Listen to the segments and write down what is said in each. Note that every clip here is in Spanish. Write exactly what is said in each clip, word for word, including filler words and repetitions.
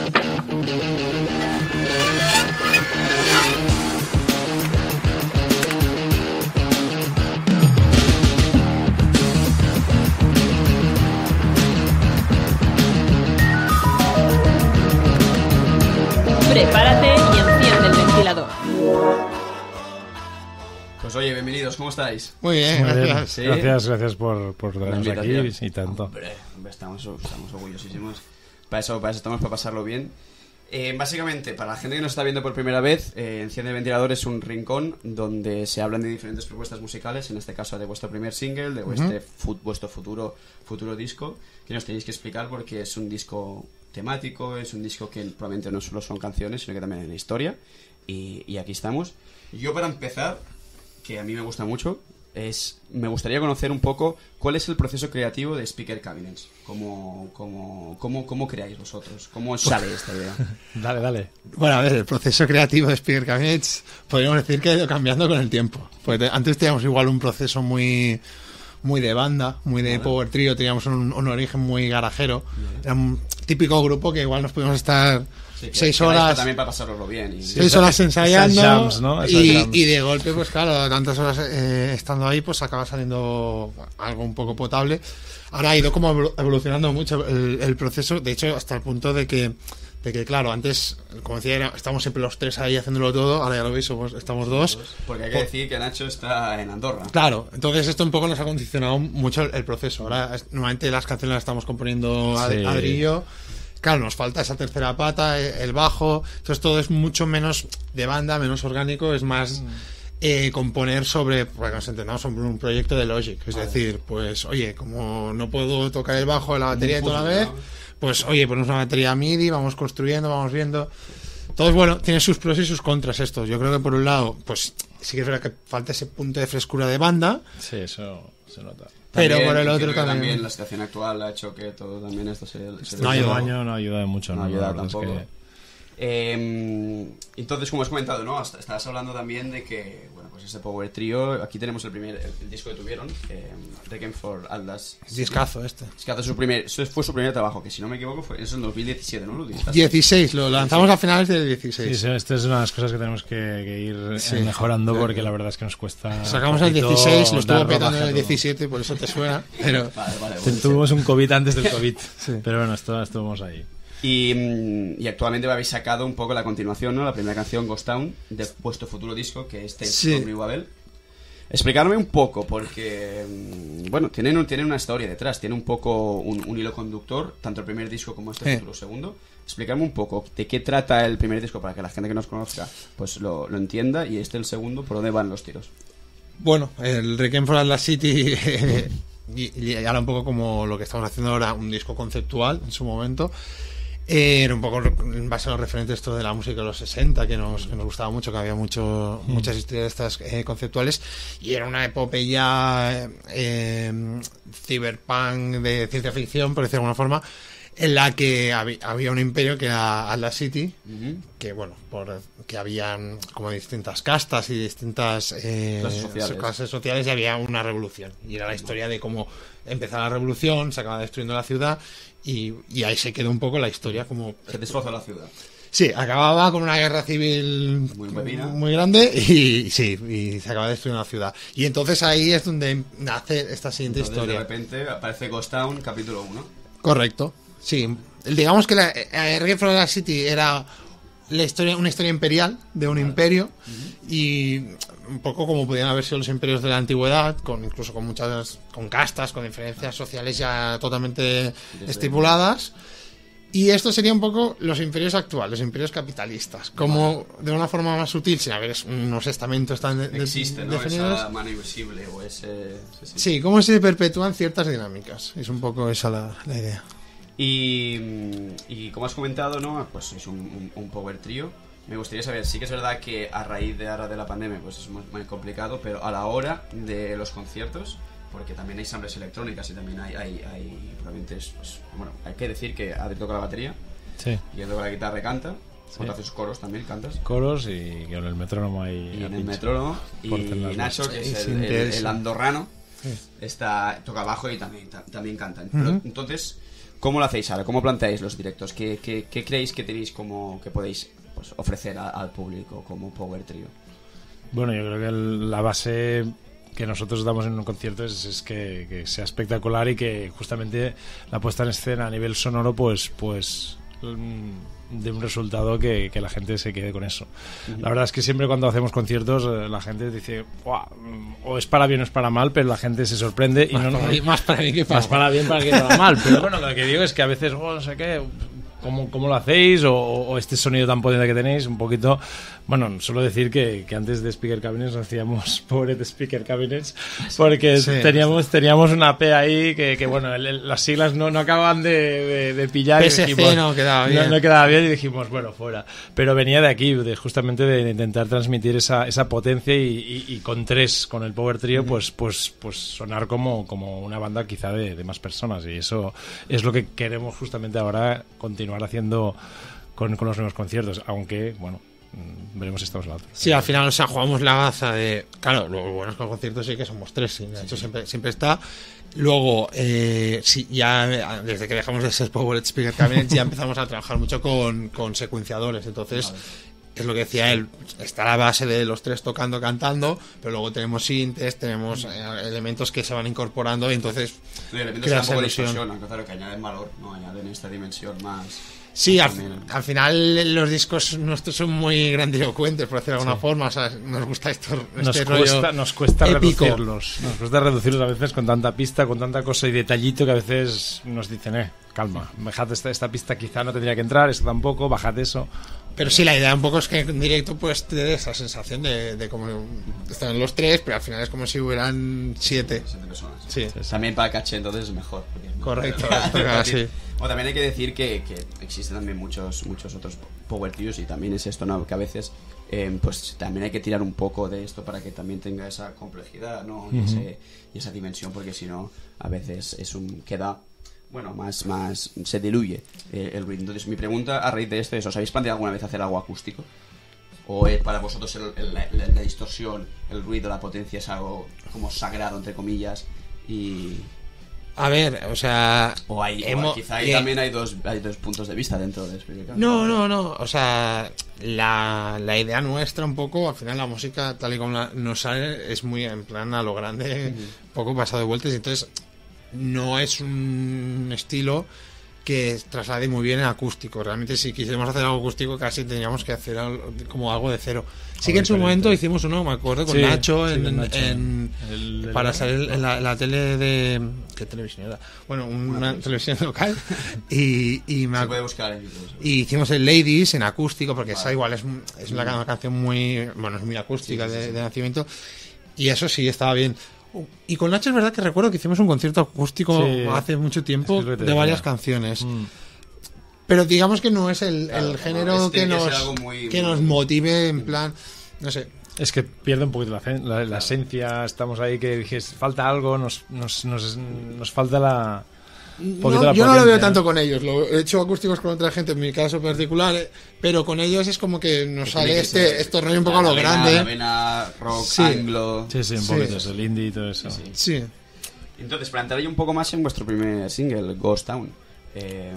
Prepárate y enciende el ventilador. Pues oye, bienvenidos, ¿cómo estáis? Muy bien, Muy gracias. bien. ¿Sí? Gracias, gracias por, por traernos aquí y tanto. Hombre, hombre, estamos, estamos orgullosísimos. Para eso, para eso estamos, para pasarlo bien. Eh, básicamente, para la gente que nos está viendo por primera vez, eh, Enciende el Ventilador es un rincón donde se hablan de diferentes propuestas musicales, en este caso de vuestro primer single, de vuestro, uh-huh. fu- vuestro futuro, futuro disco, que nos tenéis que explicar porque es un disco temático, es un disco que probablemente no solo son canciones, sino que también hay una historia, y, y aquí estamos. Yo, para empezar, que a mí me gusta mucho, es me gustaría conocer un poco cuál es el proceso creativo de Speaker Cabinets. ¿Cómo, cómo, cómo, cómo creáis vosotros? ¿Cómo os sale esta idea? Dale, dale. Bueno, a ver, el proceso creativo de Speaker Cabinets podríamos decir que ha ido cambiando con el tiempo. Porque antes teníamos igual un proceso muy muy de banda, muy de power trio, teníamos un, un origen muy garajero. Era un típico grupo que igual nos podíamos estar sí, que, seis que horas también para pasároslo bien y... seis horas ensayando jams, ¿no? y, jams. y de golpe, pues claro, tantas horas eh, estando ahí, pues acaba saliendo algo un poco potable. Ahora ha ido como evolucionando mucho el, el proceso, de hecho hasta el punto de que de que claro, antes, como decía, era, estamos siempre los tres ahí haciéndolo todo, ahora ya lo veis, somos, estamos dos. Porque hay que decir que Nacho está en Andorra. Claro, entonces esto un poco nos ha condicionado mucho el, el proceso. Ahora, normalmente las canciones las estamos componiendo a, sí. a ladrillo. Claro, nos falta esa tercera pata, el bajo, entonces todo es mucho menos de banda, menos orgánico, es más eh, componer sobre, para que nos entendamos, sobre un proyecto de Logic. Es vale. decir, pues, oye, como no puedo tocar el bajo de la batería toda la vez, pues, oye, ponemos una batería MIDI, vamos construyendo, vamos viendo. Todo es bueno, tiene sus pros y sus contras esto. Yo creo que por un lado, pues, sí que es verdad que falta ese punto de frescura de banda. Sí, eso se nota. Pero también, por el otro también. también. La situación actual ha hecho que todo también esto se... se no ayuda. año no ayuda mucho. No, no ayuda no, tampoco. Es que... eh, entonces, como has comentado, ¿no? Estabas hablando también de que, bueno, pues este Power Trio, aquí tenemos el primer el, el disco que tuvieron, eh, Requiem for Atlas. Discazo este. Discazo, su primer, eso fue su primer trabajo, que si no me equivoco fue eso en dos mil diecisiete, ¿no? Lo dieciséis, lo lanzamos a finales del dieciséis. Sí, esta es una de las cosas que tenemos que, que ir sí. mejorando porque la verdad es que nos cuesta. Sacamos el dieciséis, lo estuvo petando en el diecisiete, por eso te suena. Pero vale, vale, bueno, tuvimos un COVID antes del COVID, sí. pero bueno, esto, estuvimos ahí. Y, y actualmente habéis sacado un poco la continuación, ¿no? La primera canción, Ghost Town, de vuestro futuro disco, que es Tales sí. from New Babel. Explicarme un poco, porque, bueno, tienen, un, tienen una historia detrás, tiene un poco un, un hilo conductor, tanto el primer disco como este sí. futuro segundo. Explicarme un poco de qué trata el primer disco para que la gente que nos conozca pues lo, lo entienda, y este el segundo, por dónde van los tiros. Bueno, el Requiem for Atlas City y, y ahora un poco como lo que estamos haciendo ahora, un disco conceptual en su momento. Eh, era un poco en base a los referentes esto de la música de los sesenta, que nos, que nos gustaba mucho, que había mucho, mm. muchas historias estas eh, conceptuales, y era una epopeya eh, cyberpunk de ciencia ficción, por decirlo de alguna forma, en la que había, había un imperio que era Atlas City, uh-huh. que bueno, por, que habían como distintas castas y distintas eh, clases, sociales. clases sociales, y había una revolución, y era la historia de cómo empezaba la revolución, se acaba destruyendo la ciudad, y, y ahí se quedó un poco la historia como... Se destroza la ciudad. Sí, acababa con una guerra civil muy, muy grande y sí, y se acaba destruyendo la ciudad. Y entonces ahí es donde nace esta siguiente entonces, historia. De repente aparece Ghost Town, capítulo uno. Correcto, sí. Digamos que la eh, Requiem for Atlas City era la historia, una historia imperial de un vale. imperio, uh-huh. y un poco como podían haber sido los imperios de la antigüedad, con incluso con muchas con castas, con diferencias sociales ya totalmente Desde estipuladas. Y esto sería un poco los imperios actuales, los imperios capitalistas, como vale. de una forma más sutil, sin haber unos estamentos tan de, existe, ¿no? definidos. Esa mano invisible o ese... Sí, sí. sí, cómo se perpetúan ciertas dinámicas. Es un poco esa la, la idea. Y, y como has comentado, ¿no? Pues es un, un, un power trio. Me gustaría saber, sí que es verdad que a raíz de ahora de la pandemia pues es muy, muy complicado, pero a la hora de los conciertos, porque también hay samples electrónicas y también hay, hay, hay probablemente es, pues, bueno, hay que decir que Adri toca la batería, sí. y él toca la guitarra y canta, sí. cuando haces coros también cantas. Coros y en el metrónomo hay... Y en el metrónomo, y Nacho, que es el, el, el andorrano, sí. está, toca bajo y también, ta, también canta. Uh-huh. Pero, entonces, ¿Cómo lo hacéis ahora? ¿Cómo planteáis los directos? ¿Qué, qué, qué creéis que tenéis como que podéis pues, ofrecer a, al público como Power Trio? Bueno, yo creo que el, la base que nosotros damos en un concierto es, es que, que sea espectacular y que justamente la puesta en escena a nivel sonoro pues pues de un resultado que, que la gente se quede con eso. Uh-huh. La verdad es que siempre cuando hacemos conciertos la gente dice o es para bien o es para mal, pero la gente se sorprende y más, no, para mí, más para mí que para más para bien para que para mal. Pero bueno, lo que digo es que a veces oh, no sé qué, ¿Cómo, ¿Cómo lo hacéis? O, o este sonido tan potente que tenéis, un poquito... Bueno, solo decir que, que antes de Speaker Cabinets nos hacíamos pobre de Speaker Cabinets porque sí, teníamos, teníamos una P ahí que, que bueno, el, el, las siglas no, no acaban de, de, de pillar. P S C y dijimos, no quedaba bien. No, no quedaba bien y dijimos, bueno, fuera. Pero venía de aquí, de, justamente de intentar transmitir esa, esa potencia y, y, y con tres, con el Power Trio, mm. pues, pues, pues sonar como, como una banda quizá de, de más personas. Y eso es lo que queremos justamente ahora continuar haciendo con, con los nuevos conciertos, aunque bueno, veremos si estamos en la otra. Sí, al final, o sea, jugamos la baza de, claro, lo bueno es que los conciertos sí que somos tres, sí, de hecho sí. siempre, siempre está. Luego, eh, sí, ya desde que dejamos de ser Power Speaker Cabinet ya empezamos a trabajar mucho con, con secuenciadores, entonces vale. Es lo que decía él, está la base de los tres tocando, cantando, pero luego tenemos sintes, tenemos eh, elementos que se van incorporando y entonces sí, elementos que un poco de distorsión, claro, que añaden valor, no añaden esta dimensión más. Sí, al, al final los discos nuestros son muy grandilocuentes, por decirlo de alguna sí. forma, o sea, nos gusta esto, nos este cuesta, rollo nos cuesta épico. reducirlos, nos cuesta reducirlos a veces con tanta pista, con tanta cosa y detallito que a veces nos dicen, eh, calma, bajad esta, esta pista quizá no tendría que entrar, esto tampoco, bajad eso. Pero sí, la idea un poco es que en directo pues te dé esa sensación de, de como están los tres, pero al final es como si hubieran siete. Siete personas. Sí. También para el caché entonces es mejor. Correcto. Sí. O también hay que decir que, que existen también muchos muchos otros Power Trios y también es esto, ¿no? Que a veces eh, pues también hay que tirar un poco de esto para que también tenga esa complejidad, ¿no? Y, uh-huh. ese, y esa dimensión, porque si no a veces es un queda... Bueno, más, más se diluye eh, el ruido. Entonces, mi pregunta a raíz de esto es: ¿os habéis planteado alguna vez hacer algo acústico? ¿O es para vosotros el, el, la, la distorsión, el ruido, la potencia es algo como sagrado, entre comillas? Y... A ver, o sea... O, hay, hemos, o quizá ahí eh, también hay dos, hay dos puntos de vista dentro de explicar. No, no, no. O sea, la, la idea nuestra un poco, al final la música tal y como la, nos sale, es muy en plan a lo grande, un uh-huh. poco pasado de vueltas, y entonces... no es un estilo que traslade muy bien en acústico. Realmente si quisiéramos hacer algo acústico casi tendríamos que hacer algo, como algo de cero. Sí que en su momento hicimos uno, me acuerdo, con sí, Nacho, en, sí, con Nacho en, el, para el, salir en la, la tele de... ¿Qué televisión era? Bueno, una ah, televisión local. Y, y me se puede buscar en YouTube. Y hicimos el Ladies en acústico, porque vale. esa igual es, es una, una canción muy... Bueno, es muy acústica sí, sí, de, sí. de nacimiento. Y eso sí, estaba bien. Y con Nacho es verdad que recuerdo que hicimos un concierto acústico sí, hace mucho tiempo es de varias canciones. Mm. Pero digamos que no es el, claro, el género no, que, que nos muy, que muy, nos motive en plan, no sé. Es que pierde un poquito la, la, la esencia, estamos ahí que dijes, falta algo, nos, nos, nos, nos falta la... No, yo potencia, no lo veo tanto, ¿no? Con ellos, lo he hecho acústicos con otra gente en mi caso particular, pero con ellos es como que nos sale que este, ser, este rollo un poco a lo vena, grande. La vena rock, sí. anglo. Sí, sí, un sí. poquito eso, el indie y todo eso. Sí, sí. sí. Entonces, para entrar ahí un poco más en vuestro primer single, Ghost Town, eh,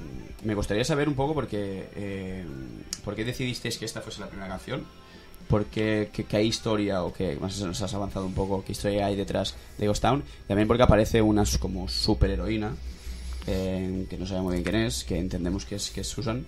me gustaría saber un poco porque, eh, por qué decidisteis que esta fuese la primera canción. Porque qué, qué historia o qué más nos has avanzado un poco, qué historia hay detrás de Ghost Town. También porque aparece una como superheroína eh, que no sabemos bien quién es, que entendemos que es, que es Susan,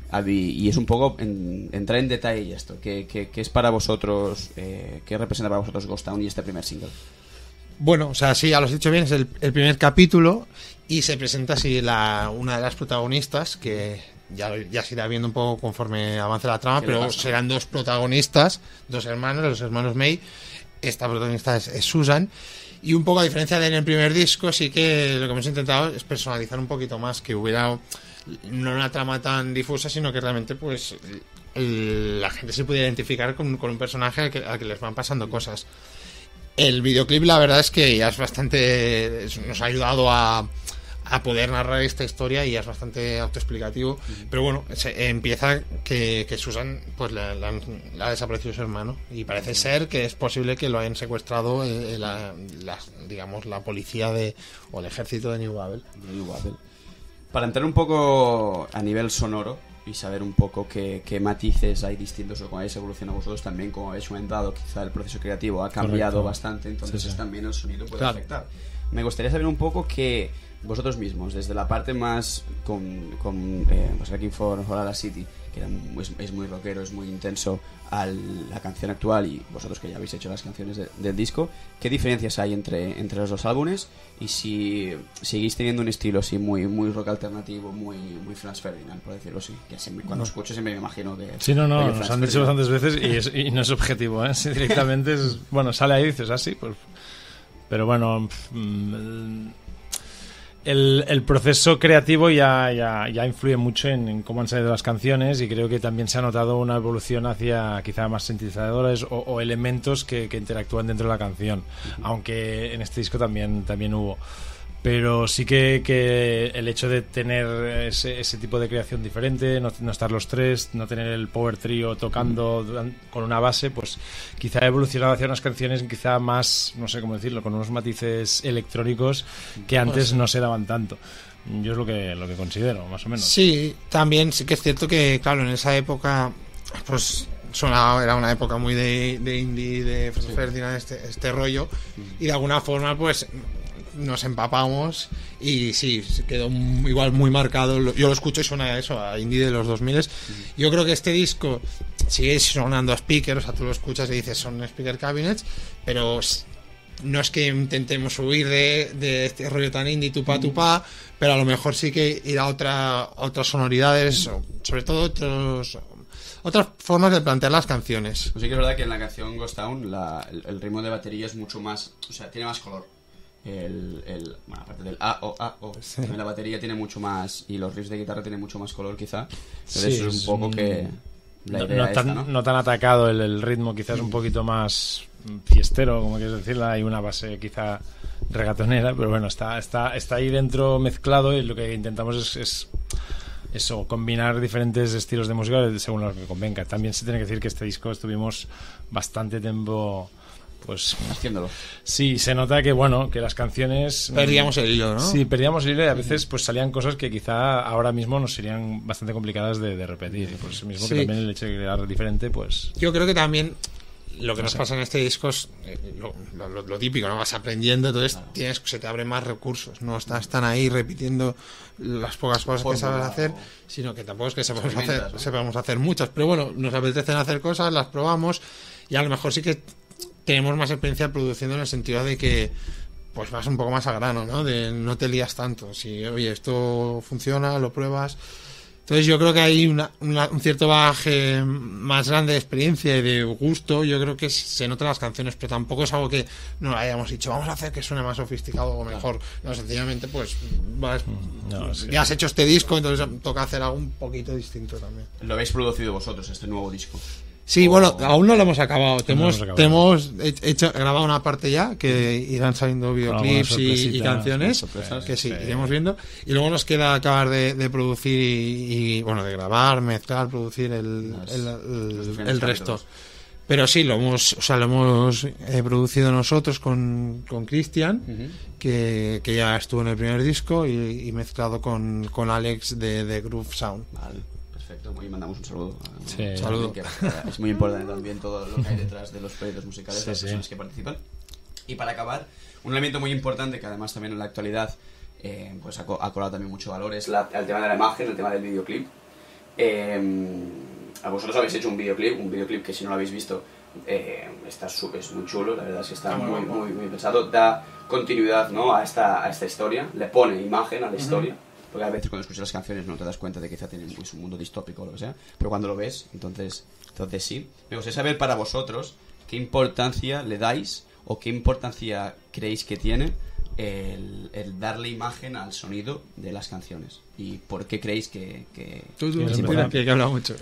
y es un poco en, entrar en detalle y esto, ¿qué, qué, qué es para vosotros, eh, qué representa para vosotros Ghost Town y este primer single? Bueno, o sea, sí, ya lo has dicho bien, es el, el primer capítulo y se presenta así la, una de las protagonistas que ya, ya se irá viendo un poco conforme avance la trama, pero serán dos protagonistas, dos hermanos, los hermanos May. Esta protagonista es, es Susan. Y un poco a diferencia de en el primer disco, sí que lo que hemos intentado es personalizar un poquito más, que hubiera no una trama tan difusa, sino que realmente pues el, la gente se pudiera identificar con, con un personaje al que, al que les van pasando cosas. El videoclip la verdad es que ya es bastante, nos ha ayudado a, a poder narrar esta historia y ya es bastante autoexplicativo, uh-huh. pero bueno, se, empieza que, que Susan pues le, le, han, le ha desaparecido su hermano y parece uh-huh. ser que es posible que lo hayan secuestrado eh, la, la, digamos la policía de o el ejército de New Babel. New Babel. para entrar un poco a nivel sonoro y saber un poco qué, qué matices hay distintos o cómo habéis evolucionado vosotros también, como habéis comentado, quizá el proceso creativo ha cambiado Correcto. bastante, entonces Sí, sí. también el sonido puede Claro. afectar. Me gustaría saber un poco que vosotros mismos, desde la parte más con, con eh, pues Wrecking for Horror City, que era muy- es, es muy rockero, es muy intenso, a la canción actual, y vosotros que ya habéis hecho las canciones de- del disco, ¿qué diferencias hay entre, entre los dos álbumes? Y si seguís teniendo un estilo así muy muy rock alternativo, muy muy Franz Ferdinand, por decirlo así, que siempre, cuando No. escucho siempre me imagino que... Sí, no, no, oye, nos Franz han dicho Ferdinand. bastantes veces y, es, y no es objetivo, ¿eh? Si directamente es, bueno, sale ahí y dices así, pues... Pero bueno, pf, mm, el, el proceso creativo ya, ya, ya influye mucho en, en cómo han salido las canciones, y creo que también se ha notado una evolución hacia quizá más sintetizadores o, o elementos que, que interactúan dentro de la canción, aunque en este disco también, también hubo. Pero sí que, que el hecho de tener ese, ese tipo de creación diferente, no, no estar los tres, no tener el power trio tocando duran- con una base, pues quizá ha evolucionado hacia unas canciones quizá más, no sé cómo decirlo, con unos matices electrónicos que antes no se daban tanto. Yo es lo que, lo que considero, más o menos. Sí, también sí que es cierto que, claro, en esa época, pues sonaba, era una época muy de, de indie, de Franz Ferdinand, este, este rollo, y de alguna forma, pues nos empapamos y sí, se quedó m- igual muy marcado. Lo- Yo lo escucho y suena a eso, a indie de los dos mil. Yo creo que este disco sigue sonando a speaker, o sea, tú lo escuchas y dices son speaker cabinets, pero s- no es que intentemos huir de, de este rollo tan indie tupa tupa, pero a lo mejor sí que ir a otra, a otras sonoridades, o sobre todo otros, otras formas de plantear las canciones. Pues sí que es verdad que en la canción Ghost Town la- el, el ritmo de batería es mucho más, o sea, tiene más color. El, el, bueno, aparte del A o A o, también la batería tiene mucho más, y los riffs de guitarra tienen mucho más color quizá. Entonces Sí, eso es un poco que la no, idea no esta, tan, ¿no? no tan atacado el, el ritmo, quizás un poquito más fiestero, como quieres decirla. Hay una base quizá regatonera, pero bueno, está, está, está ahí dentro mezclado, y lo que intentamos es, es eso, combinar diferentes estilos de música según lo que convenga. También se tiene que decir que este disco estuvimos bastante tiempo, pues Haciéndolo. sí, se nota que bueno, que las canciones Perdíamos el hilo, ¿no? Sí, perdíamos el hilo, y a veces pues salían cosas que quizá ahora mismo nos serían bastante complicadas de, de repetir. Y por eso mismo Sí. que también el hecho de crear diferente, pues... Yo creo que también lo que No nos sé. pasa en este disco es eh, lo, lo- lo- lo típico, ¿no? Vas aprendiendo, entonces tienes, se te abren más recursos, no estás tan ahí repitiendo las pocas cosas que Fórmula sabes hacer, o- sino que tampoco es que sepamos experimentas, hacer, ¿no? sepamos hacer muchas, pero bueno, nos apetecen hacer cosas, las probamos, y a lo mejor sí que tenemos más experiencia produciendo, en el sentido de que pues vas un poco más al grano, ¿no? De no te lías tanto, si oye, esto funciona, lo pruebas. Entonces yo creo que hay una, una- un cierto bagaje más grande de experiencia y de gusto. Yo creo que se nota en las canciones, pero tampoco es algo que no hayamos dicho, vamos a hacer que suene más sofisticado o mejor. No, sencillamente pues vas, No, sí. ya has hecho este disco, entonces toca hacer algo un poquito distinto también. Lo habéis producido vosotros, este nuevo disco. Sí, bueno, aún no lo hemos acabado. Te No lo hemos, hemos acabado. te hemos hecho, grabado una parte ya, que irán saliendo videoclips alguna y, y sorpresita, canciones, sorpresas. que sí, Sí. iremos viendo. Y luego nos queda acabar de, de producir y, y, bueno, de grabar, mezclar, producir el, Las- el, los el- diferentes el resto. capítulos. Pero sí, lo hemos, o sea, lo hemos eh, producido nosotros con, con Cristian, Ujú. que, que ya estuvo en el primer disco, y, y mezclado con, con Alex de, de Groove Sound. Vale, perfecto. Y mandamos un saludo. a- Sí. a- Saludo. que, eh, es muy importante también todo lo que hay detrás de los proyectos musicales, Sí, las sí. personas que participan. Y para acabar, un elemento muy importante que además también en la actualidad eh, pues ha, co- ha cobrado también mucho valor es la- el tema de la imagen, el tema del videoclip. Eh, a vosotros habéis hecho un videoclip, un videoclip que si no lo habéis visto eh, está súper, es muy chulo, la verdad es que está Está muy muy, guapo. muy, muy pensado, da continuidad, ¿no? a, esta, a esta historia, le pone imagen a la historia. Porque a veces cuando escuchas las canciones no te das cuenta de que quizá tienen pues, un mundo distópico o lo que sea, pero cuando lo ves, entonces, entonces sí. Me gustaría saber para vosotros qué importancia le dais o qué importancia creéis que tiene el, el darle imagen al sonido de las canciones y por qué creéis que, que Tú, tú, Sí, es es importante, verdad. que, que habla mucho.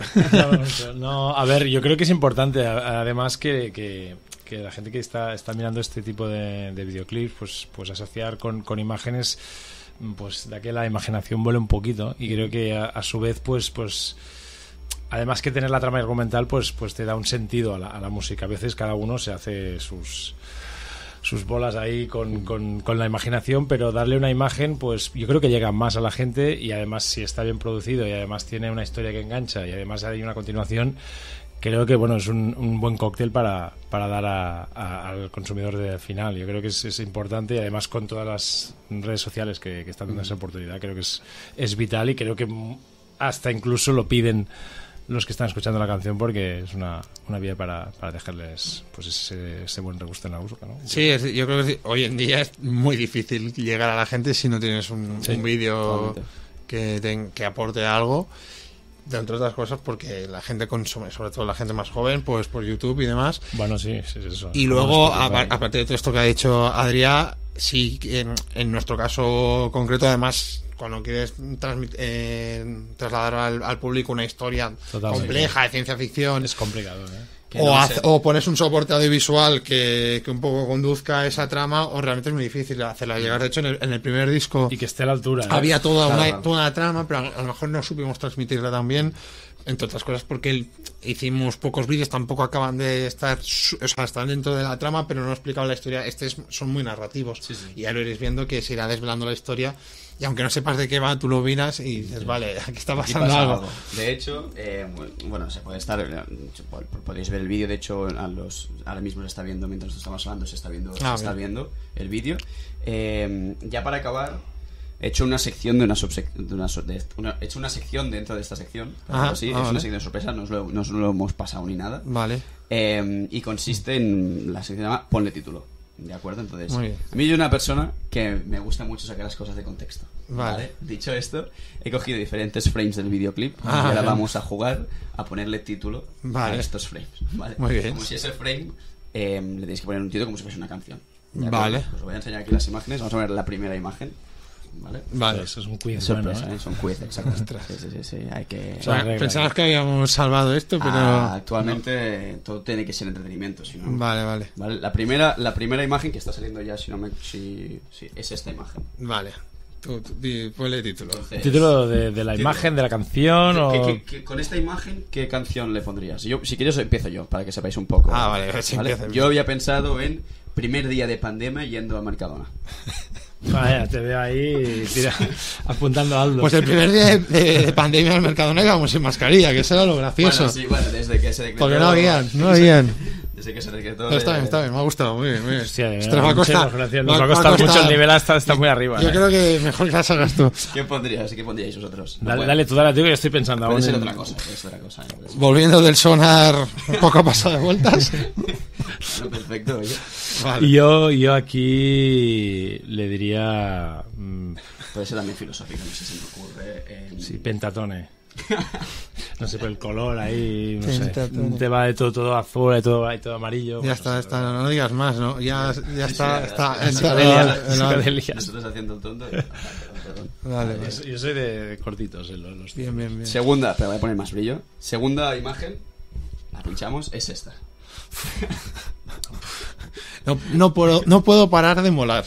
No, a ver, yo creo que es importante, a- además que, que, que la gente que está, está mirando este tipo de, de videoclips, pues, pues asociar con, con imágenes, pues da que la imaginación vuele un poquito, y creo que a, a su vez, pues, pues además que tener la trama argumental, pues, pues te da un sentido a la, a la música. A veces cada uno se hace sus sus bolas ahí con, con, con la imaginación, pero darle una imagen, pues yo creo que llega más a la gente, y además si está bien producido y además tiene una historia que engancha y además hay una continuación, creo que bueno es un, un buen cóctel para, para dar a, a, al consumidor de final. Yo creo que es, es importante, y además con todas las redes sociales que, que están dando esa oportunidad, creo que es, es vital, y creo que hasta incluso lo piden los que están escuchando la canción, porque es una, una vía para, para dejarles pues ese, ese buen regusto en la música, ¿no? Sí, es, yo creo que sí. Hoy en día es muy difícil llegar a la gente si no tienes un, Sí, un vídeo totalmente. que, te- que aporte algo, de entre otras cosas porque la gente consume, sobre todo la gente más joven, pues por YouTube y demás. Bueno, sí, sí, es eso. Y luego, Bueno, Spotify. a- aparte de todo esto que ha dicho Adrià, sí, en, en nuestro caso concreto, además, cuando quieres transmit- eh, trasladar al, al público una historia Totalmente. compleja de ciencia ficción, es complicado, ¿eh? Que o, no haz- sé. o pones un soporte audiovisual que, que un poco conduzca a esa trama, o realmente es muy difícil hacerla llegar. De hecho, en el, en el primer disco Y que esté a la altura, ¿eh? había toda Claro, una, claro. toda una trama, pero a, a lo mejor no supimos transmitirla tan bien, entre otras cosas porque el- hicimos pocos vídeos, tampoco acaban de estar, su- o sea, están dentro de la trama, pero no he explicado la historia. Estos son muy narrativos, Sí, sí. y ya lo iréis viendo que se irá desvelando la historia, y aunque no sepas de qué va, tú lo miras y dices, vale, aquí está Aquí pasando pasa algo. algo. De hecho, eh, bueno, se puede estar. eh, Podéis ver el vídeo. De hecho, a los, ahora mismo se está viendo, mientras estamos hablando, se está viendo, Ah, se está bien. viendo el vídeo. Eh, ya para acabar, he hecho una sección de una subsección. De una, so- de- una- he hecho una sección dentro de esta sección. Ajá, Así, ah, es vale. una sección de sorpresa, no os, lo, no os lo hemos pasado ni nada. Vale, Eh, y consiste en. La sección se llama Ponle título. ¿De acuerdo? Entonces, Muy bien. a mí yo soy una persona que me gusta mucho sacar las cosas de contexto. Vale. Dicho esto, he cogido diferentes frames del videoclip Ah, y ahora bien. vamos a jugar a ponerle título Vale. a estos frames. ¿Vale? Muy bien. Como si ese frame eh, le tenéis que poner un título como si fuese una canción. ¿De acuerdo? Vale. Os voy a enseñar aquí las imágenes. Vamos a ver la primera imagen. ¿Vale? vale. Eso es un quiz, Es sorpresa, bueno, ¿eh? ¿eh? Son quiz, exacto. Sí, sí, sí, sí, hay que... O sea, regla, Pensabas ¿eh? que habíamos salvado esto, pero... Ah, actualmente todo tiene que ser entretenimiento, si no... Vale, vale, Vale, la primera, la primera imagen que está saliendo ya, si no me, si, si- es esta imagen. vale. Tú, tú, di- ponle título. Entonces, ¿Título de, de la Título. imagen, de la canción ¿qué- o...? qué- qué- con esta imagen, ¿qué canción le pondrías? Yo, si quieres, empiezo yo, para que sepáis un poco. Ah, vale, sí, empieza, empieza. Yo había pensado en primer día de pandemia yendo a Mercadona. Vaya, te veo ahí tira, apuntando a Aldo. Pues el primer día de, de- de pandemia en el Mercadona íbamos sin mascarilla, que eso era lo gracioso. Bueno, sí, bueno, desde que se decretó... Porque no habían, no habían. Desde que se decretó... Pero está de- bien, está bien, me ha gustado, muy bien, muy bien. Hostia, Ostras, me ha costado- muchas gracias. me Nos va a me ha costar mucho, costado. el nivel está, está muy arriba. Yo ¿eh? creo que mejor que la hagas tú. ¿Qué pondrías? ¿Qué pondríais vosotros? No Dale, puede- dale tú, dale tú, que yo estoy pensando Puede aún ser en- otra cosa, puede ser otra cosa. ¿eh? Puede ser- Volviendo del sonar un poco pasado de vueltas. Bueno, perfecto, oye. Vale. Yo, yo aquí le diría... mm, Puede ser también filosófico, no sé si me ocurre. eh, sí, pentatone. No sé, por el color ahí, no sé. Pentatone. Un tema de todo, todo azul, de todo, de todo amarillo. Ya pues, está, no sé, está, no, no digas más, ¿no? Ya, ya está, sí, está. ya, en- psicodelia, en- en- psicodelia. Nosotros haciendo el tonto. Perdón, perdón. Vale, Yo vale. soy- Yo soy de cortitos, eh, los, los- Bien, bien, bien. Segunda, pero voy a poner más brillo. Segunda imagen, la pinchamos, es esta. No, no, puedo, no puedo parar de molar.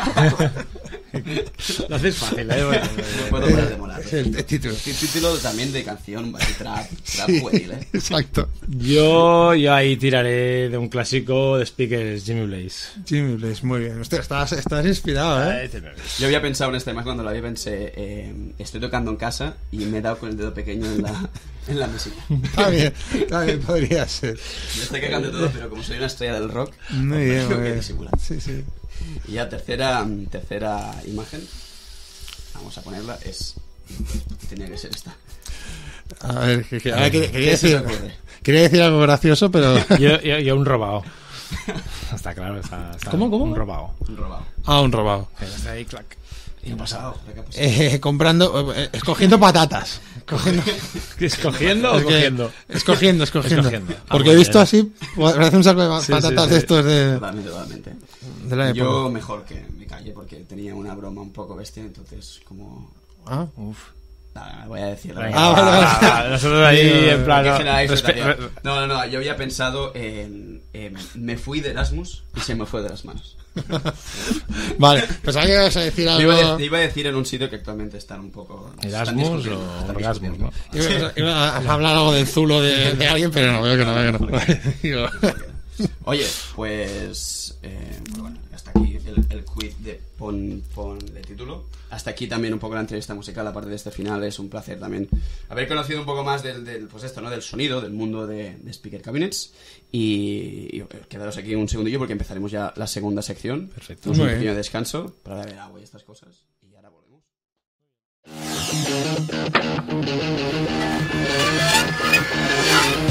Lo haces fácil, ¿eh? Bueno, No puedo parar de molar. Es el, el título. T- Título también de canción, así, trap, trap Sí, juvenil, ¿eh? exacto. Yo, yo ahí tiraré de un clásico de Speakers, Jimmy Blaze. Jimmy Blaze, muy bien. Hostia, estás, estás inspirado, ¿eh? Yo había pensado en esta imagen cuando la vi, pensé, eh, estoy tocando en casa y me he dado con el dedo pequeño en la, en la mesita. Está bien, está bien, podría ser. Me estoy cagando todo, pero como soy una estrella del rock, Muy pues bien, tengo muy que bien. disimular. Sí, sí. Y ya tercera, tercera imagen, vamos a ponerla, es... Tenía que ser esta. A ver, que, que- a ver, que- quería, ¿Qué se te decir, ocurre? quería decir algo gracioso, pero... Yo, yo, yo un robado. Está claro, está, está ¿Cómo, cómo? un robado. Un robado. Ah, un robado. Que está ahí, clac. ¿Qué ha pasado? ¿Qué ha pasado? Eh, comprando, eh, escogiendo patatas. Cogiendo, ¿Escogiendo o es que- cogiendo? Escogiendo, escogiendo. Escogiendo. Ah, Porque muy he visto bien. así, parece un saco de Sí, patatas sí, de sí. estos de, Totalmente, totalmente. de la época. Yo mejor que me calle porque tenía una broma un poco bestia, entonces como... Ah, Uf. Nada, voy a decirlo. Venga, Ah, vale, vale. va, va, nosotros ahí Digo, en plan... Hay que no, generar respe- expectativa. re- No, no, no, yo había pensado en, en- me fui de Erasmus y se me fue de las manos. vale, pensaba que ibas a decir Te algo... iba, a de- te iba a decir en un sitio que actualmente están un poco... están Erasmus discutiendo, o están orgasmus, discutiendo. ¿no? Iba, iba a hablar algo del zulo de, de alguien, pero no, veo que no, veo que no. Digo, Oye, pues... eh, bueno, bueno, el, el quiz de pon, pon de título. Hasta aquí también un poco la entrevista musical, aparte de este final. Es un placer también haber conocido un poco más del, del pues esto, ¿no? Del sonido, del mundo de, de Speaker Cabinets. Y, y quedaros aquí un segundillo porque empezaremos ya la segunda sección. Perfecto. Un pequeño descanso para beber agua y estas cosas. Y ahora volvemos. Thank you.